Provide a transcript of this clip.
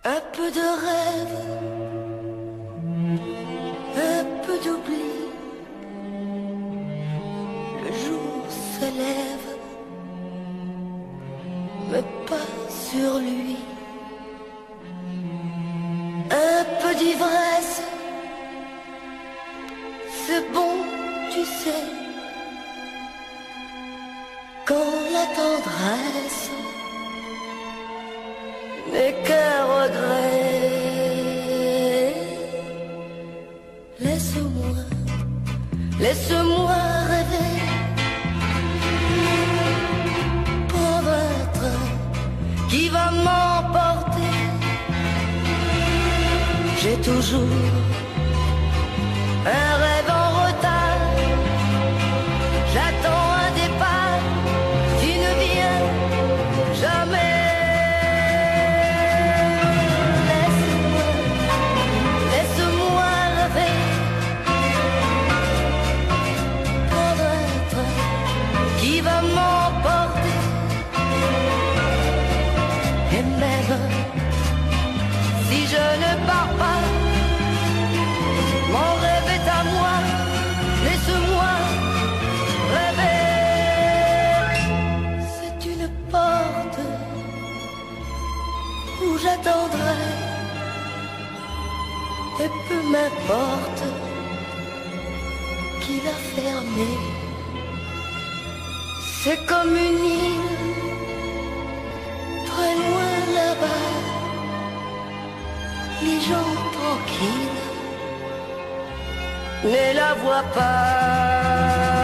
Un peu de rêve, un peu d'oubli. Le jour se lève, mais pas sur lui. Un peu d'ivresse, c'est bon, tu sais. Quand la tendresse n'est qu'un regret. Laisse-moi, laisse-moi rêver. Prendre un train qui va m'emporter. J'ai toujours un rêve en retard. J'attends un départ qui ne vient jamais. Si je ne pars pas, mon rêve est à moi, laisse-moi rêver. C'est une porte où j'attendrai, et peu m'importe qui l'a fermée. C'est comme une île, très loin là-bas. Les gens tranquilles ne la voient pas.